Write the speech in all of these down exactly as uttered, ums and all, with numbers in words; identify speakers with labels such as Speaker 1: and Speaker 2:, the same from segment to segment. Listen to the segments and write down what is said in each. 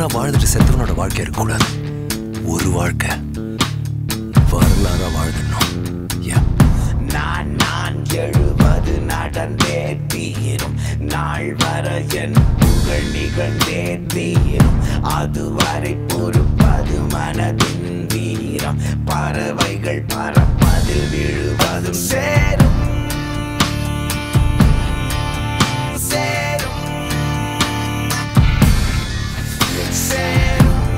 Speaker 1: ஒன்னா வாழ்ந்துட்டு செத்தவனோட வாழ்க்கை இருக்கக்கூடாது. ஒரு வாழ்க்கை வரலாறா வாழ்ந்துடணும்.
Speaker 2: நான் நான் எழுவது நடந்தே தீரும், நாள் வர என் புகழ் நிகழ்ந்தே தீரும். அதுவரை பொறுப்பது மனதின் வீரம், பறவைகள் பறப்பதில் விழுவதும் சேரும் சேரும் சேரும்.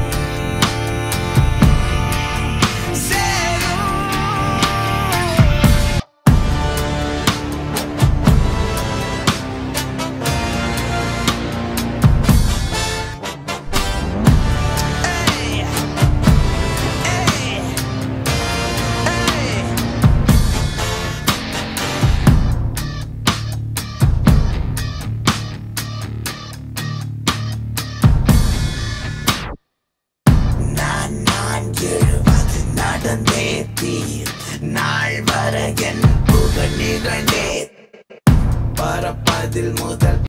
Speaker 2: நடந்தே தீர், நாள் வர என் புகழ் நிகழ்ந்தே பறப்பதில் முதல்